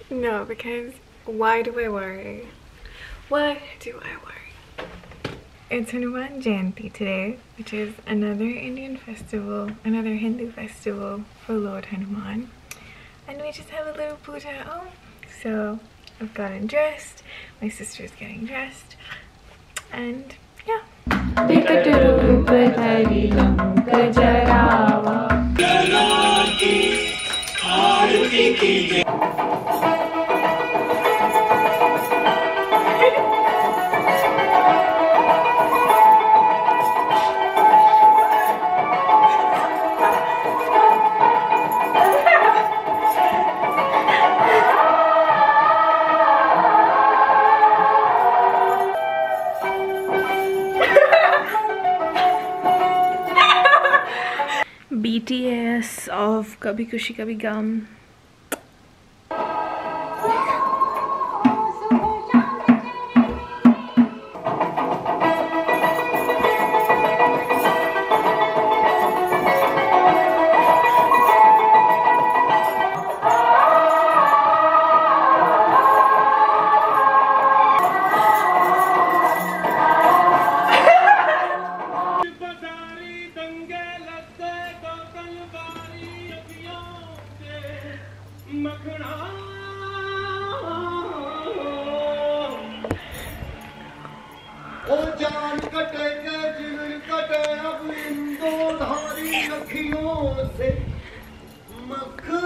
No, because why do I worry? Why do I worry? It's Hanuman Jayanti today, which is another Indian festival, another Hindu festival for Lord Hanuman. And we just have a little puja at home. So I've gotten dressed, my sister's getting dressed, and yeah. BTS of Kabhi Khushi Kabhi Gham. जान कटे के जीवन कटे अब इन दो धारी अखियों से मखना